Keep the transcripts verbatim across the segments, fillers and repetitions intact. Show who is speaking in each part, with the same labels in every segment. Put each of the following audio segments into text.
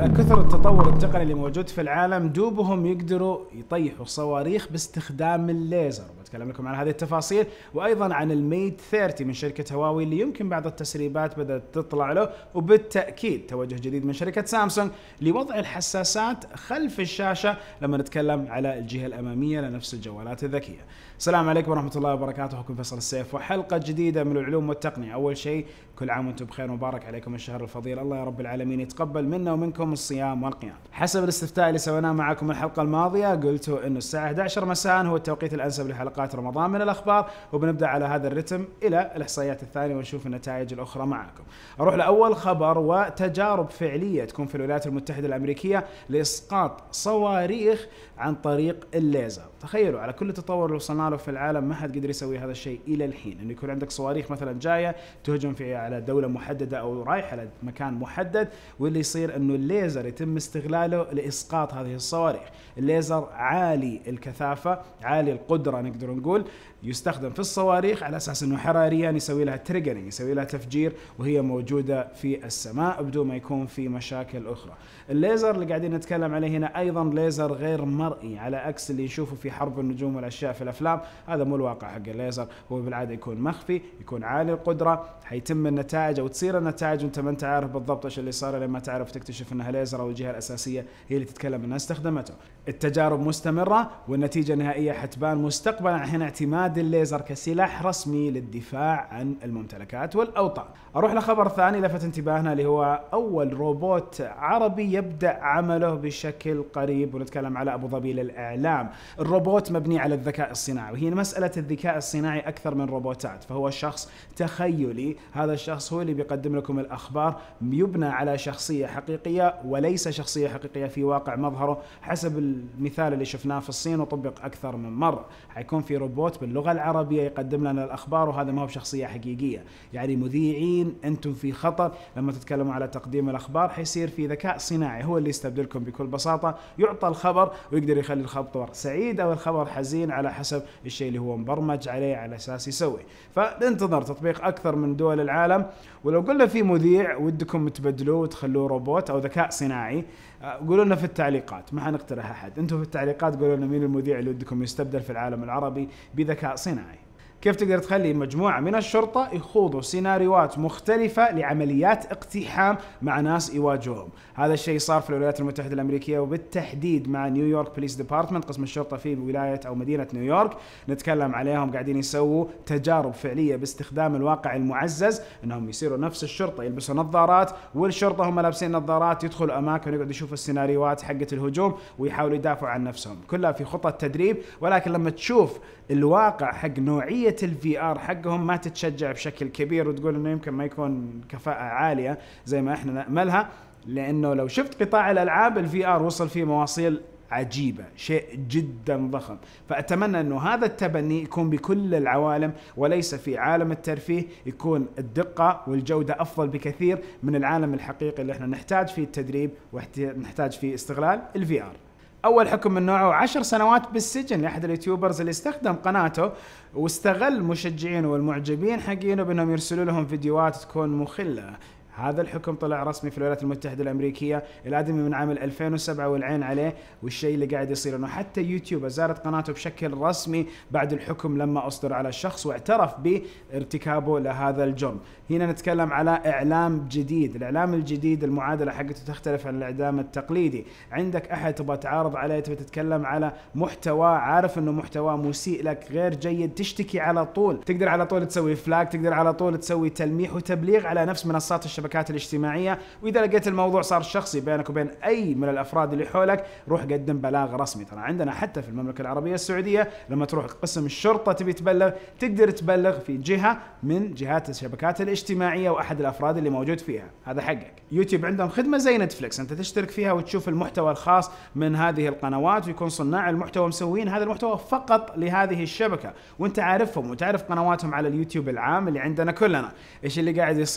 Speaker 1: كثر التطور التقني اللي موجود في العالم دوبهم يقدروا يطيحوا صواريخ باستخدام الليزر. بتكلم لكم عن هذه التفاصيل وايضا عن الميت ثلاثين من شركه هواوي اللي يمكن بعض التسريبات بدات تطلع له، وبالتاكيد توجه جديد من شركه سامسونج لوضع الحساسات خلف الشاشه لما نتكلم على الجهه الاماميه لنفس الجوالات الذكيه. السلام عليكم ورحمه الله وبركاته، اخوكم فيصل السيف وحلقه جديده من العلوم والتقنيه. اول شيء كل عام وانتم بخير ومبارك عليكم الشهر الفضيل، الله يا رب العالمين يتقبل منا ومنكم الصيام والقيام. حسب الاستفتاء اللي سويناه معكم الحلقه الماضيه قلتوا انه الساعه إحدى عشر مساء هو التوقيت الانسب لحلقات رمضان من الاخبار، وبنبدا على هذا الرتم الى الاحصائيات الثانيه ونشوف النتائج الاخرى معكم. اروح لاول خبر، وتجارب فعليه تكون في الولايات المتحده الامريكيه لاسقاط صواريخ عن طريق الليزر. تخيلوا على كل التطور اللي وصلنا له في العالم ما حد قدر يسوي هذا الشيء الى الحين، انه يكون عندك صواريخ مثلا جايه تهجم في على دوله محدده او رايحه على مكان محدد، واللي يصير انه الليزر يتم استغلاله لاسقاط هذه الصواريخ. الليزر عالي الكثافه، عالي القدره نقدر نقول، يستخدم في الصواريخ على اساس انه حراريا يسوي لها تريجرنج، يسوي لها تفجير وهي موجوده في السماء بدون ما يكون في مشاكل اخرى. الليزر اللي قاعدين نتكلم عليه هنا ايضا ليزر غير مرئي، على عكس اللي نشوفه في حرب النجوم والاشياء في الافلام. هذا مو الواقع حق الليزر، هو بالعاده يكون مخفي، يكون عالي القدره، حيتم النتائج او تصير النتائج وانت ما انت عارف بالضبط ايش اللي صار لما تعرف تكتشف انها ليزر، او الجهه الاساسيه هي اللي تتكلم انها استخدمته. التجارب مستمره والنتيجه النهائيه حتبان مستقبلا عن هنا اعتماد الليزر كسلاح رسمي للدفاع عن الممتلكات والاوطان. اروح لخبر ثاني لفت انتباهنا، اللي هو اول روبوت عربي يبدا عمله بشكل قريب، ونتكلم على ابو ظبي للاعلام. الروبوت مبني على الذكاء الصناعي، وهي مساله الذكاء الصناعي اكثر من روبوتات، فهو شخص تخيلي. هذا الشخص هو اللي بيقدم لكم الاخبار، يبنى على شخصيه حقيقيه وليس شخصيه حقيقيه في واقع مظهره، حسب المثال اللي شفناه في الصين وطبق اكثر من مره. حيكون في روبوت باللغه العربيه يقدم لنا الاخبار، وهذا ما هو بشخصيه حقيقيه. يعني مذيعين انتم في خطر لما تتكلموا على تقديم الاخبار، حيصير في ذكاء صناعي هو اللي يستبدلكم بكل بساطه، يعطى الخبر ويقدر يخلي الخبر سعيد او الخبر حزين على حسب الشيء اللي هو مبرمج عليه على اساس يسوي. فننتظر تطبيق اكثر من دول العالم. ولو قلنا في مذيع ودكم تبدلوه وتخلوه روبوت او ذكاء صناعي، قولوا لنا في التعليقات، ما حنقترح احد، انتم في التعليقات قولوا لنا مين المذيع اللي ودكم يستبدل في العالم العربي بذكاء صناعي. كيف تقدر تخلي مجموعة من الشرطة يخوضوا سيناريوهات مختلفة لعمليات اقتحام مع ناس يواجههم؟ هذا الشيء صار في الولايات المتحدة الأمريكية، وبالتحديد مع نيويورك بوليس ديبارتمنت، قسم الشرطة في ولاية أو مدينة نيويورك. نتكلم عليهم قاعدين يسووا تجارب فعلية باستخدام الواقع المعزز، أنهم يصيروا نفس الشرطة يلبسوا نظارات، والشرطة هم لابسين نظارات يدخلوا أماكن يقعدوا يشوفوا السيناريوهات حقة الهجوم ويحاولوا يدافعوا عن نفسهم. كلها في خطة تدريب، ولكن لما تشوف الواقع حق نوعية الفي ار حقهم ما تتشجع بشكل كبير، وتقول انه يمكن ما يكون كفاءة عالية زي ما احنا نأملها، لانه لو شفت قطاع الالعاب الفي ار وصل فيه مواصيل عجيبة، شيء جدا ضخم. فأتمنى أنه هذا التبني يكون بكل العوالم وليس في عالم الترفيه، يكون الدقة والجودة أفضل بكثير من العالم الحقيقي اللي احنا نحتاج فيه التدريب ونحتاج فيه استغلال الفي ار. أول حكم من نوعه عشر سنوات بالسجن لأحد اليوتيوبرز اللي استخدم قناته واستغل مشجعينه والمعجبين حقينه بأنهم يرسلوا لهم فيديوهات تكون مخلة. هذا الحكم طلع رسمي في الولايات المتحدة الأمريكية، الآدمي من عام ألفين وسبعة والعين عليه. والشيء اللي قاعد يصير أنه حتى يوتيوب أزالت قناته بشكل رسمي بعد الحكم لما أصدر على الشخص واعترف بارتكابه لهذا الجرم. هنا نتكلم على إعلام جديد. الإعلام الجديد المعادلة حقته تختلف عن الإعلام التقليدي. عندك أحد تبغى تعارض عليه، تبغى تتكلم على محتوى عارف أنه محتوى مسيء لك غير جيد، تشتكي على طول، تقدر على طول تسوي فلاج، تقدر على طول تسوي تلميح وتبليغ على نفس منصات الشبكات الاجتماعية. وإذا لقيت الموضوع صار شخصي بينك وبين أي من الأفراد اللي حولك، روح قدم بلاغ رسمي. ترى عندنا حتى في المملكة العربية السعودية لما تروح قسم الشرطة تبي تبلغ، تقدر تبلغ في جهة من جهات الشبكات الاجتماعية وأحد الأفراد اللي موجود فيها، هذا حقك. يوتيوب عندهم خدمة زي نتفليكس، أنت تشترك فيها وتشوف المحتوى الخاص من هذه القنوات، ويكون صناع المحتوى مسوين هذا المحتوى فقط لهذه الشبكة، وأنت عارفهم وتعرف قنواتهم على اليوتيوب العام اللي عندنا كلنا. إيش اللي قاعد يصير؟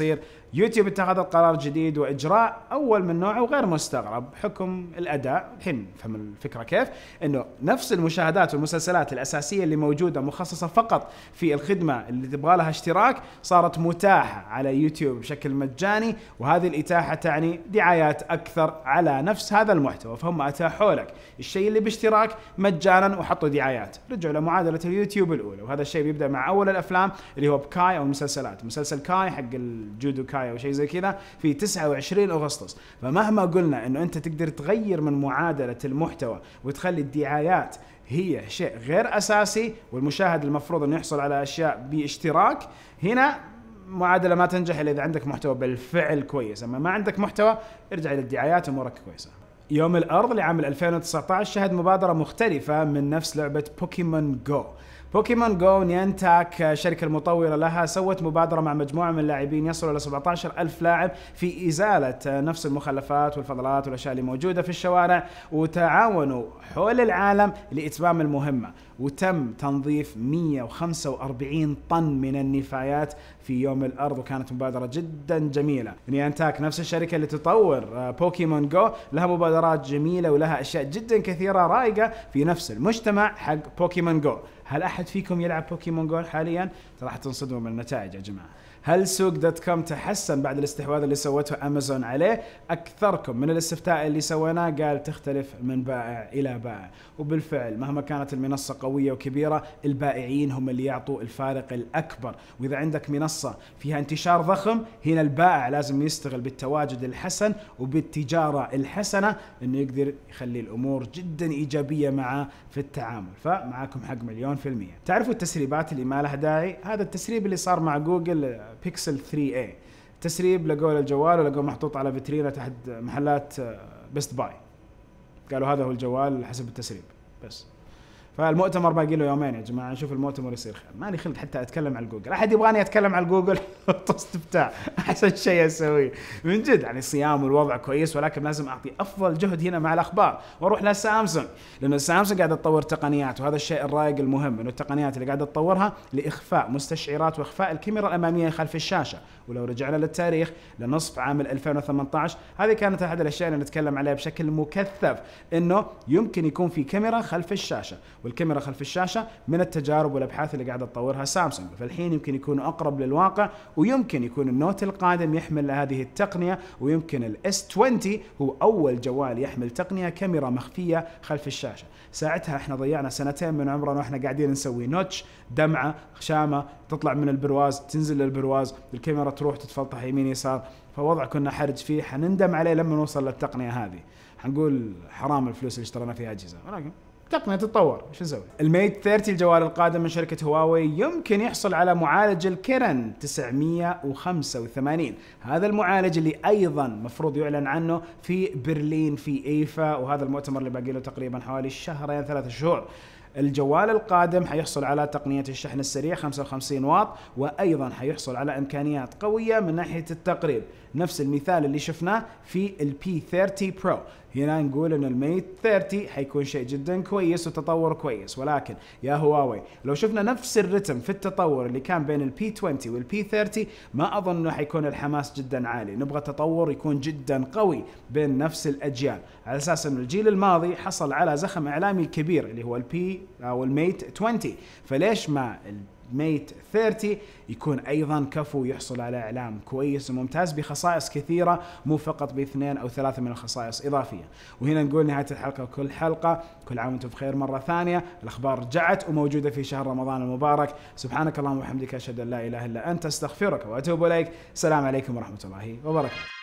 Speaker 1: يوتيوب اتخذ قرار جديد واجراء اول من نوعه وغير مستغرب بحكم الاداء. الحين فهم الفكره كيف، انه نفس المشاهدات والمسلسلات الاساسيه اللي موجوده مخصصه فقط في الخدمه اللي تبغى لها اشتراك صارت متاحه على يوتيوب بشكل مجاني، وهذه الاتاحه تعني دعايات اكثر على نفس هذا المحتوى، فهم اتاحوا لك الشيء اللي باشتراك مجانا وحطوا دعايات. رجعوا لمعادله اليوتيوب الاولى، وهذا الشيء بيبدا مع اول الافلام اللي هو بكاي او المسلسلات. مسلسل كاي حق الجودو كاي او شيء زي كذا في تسعة وعشرين أغسطس. فمهما قلنا انه انت تقدر تغير من معادله المحتوى وتخلي الدعايات هي شيء غير اساسي، والمشاهد المفروض انه يحصل على اشياء باشتراك، هنا معادله ما تنجح الا اذا عندك محتوى بالفعل كويس. اما ما عندك محتوى ارجع للدعايات امورك كويسه. يوم الأرض لعام ألفين وتسعة عشر شهد مبادرة مختلفة من نفس لعبة بوكيمون جو. بوكيمون جو نيانتاك الشركة المطورة لها سوت مبادرة مع مجموعة من اللاعبين يصلوا إلى سبعة عشر ألف لاعب في إزالة نفس المخلفات والفضلات والأشياء اللي موجودة في الشوارع، وتعاونوا حول العالم لإتمام المهمة. وتم تنظيف مئة وخمسة وأربعين طن من النفايات في يوم الأرض، وكانت مبادرة جدا جميلة. نيانتاك نفس الشركة اللي تطور بوكيمون جو لها مبادرات جميلة ولها أشياء جدا كثيرة رائقة في نفس المجتمع حق بوكيمون جو. هل أحد فيكم يلعب بوكيمون جو حاليا؟ راح تنصدموا من النتائج يا جماعة. هل سوق دوت كوم تحسن بعد الاستحواذ اللي سوته أمازون عليه؟ أكثركم من الاستفتاء اللي سويناه قال تختلف من بائع إلى بائع، وبالفعل مهما كانت المنصة قوية وكبيرة البائعين هم اللي يعطوا الفارق الأكبر. وإذا عندك منصة فيها انتشار ضخم، هنا البائع لازم يستغل بالتواجد الحسن وبالتجارة الحسنة إنه يقدر يخلي الأمور جدا إيجابية معه في التعامل. فمعاكم حق مليون في المية. تعرفوا التسريبات اللي ما لها داعي؟ هذا التسريب اللي صار مع جوجل بيكسل ثري إيه، تسريب لقوا الجوال ولقوا محطوط على فيترينة تحت محلات بيست باي، قالوا هذا هو الجوال حسب التسريب بس. فالمؤتمر باقي له يومين يا جماعه، نشوف المؤتمر يصير خير. ماني خلق حتى اتكلم على جوجل، احد يبغاني اتكلم على جوجل استفتاء احسن شيء اسويه من جد. يعني صيام والوضع كويس، ولكن لازم اعطي افضل جهد هنا مع الاخبار واروح لسامسونج، لانه سامسونج قاعده تطور تقنيات، وهذا الشيء الرايق المهم انه التقنيات اللي قاعده تطورها لاخفاء مستشعرات واخفاء الكاميرا الاماميه خلف الشاشه. ولو رجعنا للتاريخ لنصف عام ألفين وثمانية عشر، هذه كانت احد الاشياء اللي نتكلم عليها بشكل مكثف، انه يمكن يكون في كاميرا خلف الشاشه، والكاميرا خلف الشاشة من التجارب والأبحاث اللي قاعدة تطورها سامسونج. فالحين يمكن يكون أقرب للواقع، ويمكن يكون النوت القادم يحمل هذه التقنية، ويمكن الاس عشرين هو أول جوال يحمل تقنية كاميرا مخفية خلف الشاشة. ساعتها احنا ضيعنا سنتين من عمرنا واحنا قاعدين نسوي نوتش، دمعة، خشامة تطلع من البرواز تنزل للبرواز، الكاميرا تروح تتفلطح يمين يسار، فوضع كنا حرج فيه، حنندم عليه لما نوصل للتقنية هذه. حنقول حرام الفلوس اللي اشترينا فيها أجهزة، ولكن تقنية تتطور، ايش نسوي؟ الميت ثلاثين الجوال القادم من شركة هواوي يمكن يحصل على معالج الكيرن تسعمئة وخمسة وثمانين. هذا المعالج اللي ايضا مفروض يعلن عنه في برلين في ايفا، وهذا المؤتمر اللي باقي له تقريبا حوالي شهرين ثلاث شهور. الجوال القادم حيحصل على تقنية الشحن السريع خمسة وخمسين واط، وأيضا حيحصل على إمكانيات قوية من ناحية التقريب، نفس المثال اللي شفناه في البي ثلاثين برو. هنا نقول ان الميت ثلاثين حيكون شيء جدا كويس وتطور كويس، ولكن يا هواوي لو شفنا نفس الرتم في التطور اللي كان بين البي عشرين والبي ثلاثين، ما اظن انه حيكون الحماس جدا عالي. نبغى تطور يكون جدا قوي بين نفس الاجيال، على اساس انه الجيل الماضي حصل على زخم اعلامي كبير اللي هو البي او الميت عشرين، فليش ما ميت ثلاثين يكون ايضا كفو يحصل على اعلام كويس وممتاز بخصائص كثيره، مو فقط باثنين او ثلاثه من الخصائص اضافيه. وهنا نقول نهايه الحلقه كل حلقه، كل عام وانتم بخير مره ثانيه. الاخبار رجعت وموجوده في شهر رمضان المبارك. سبحانك اللهم وبحمدك اشهد ان لا اله الا انت استغفرك واتوب اليك. السلام عليكم ورحمه الله وبركاته.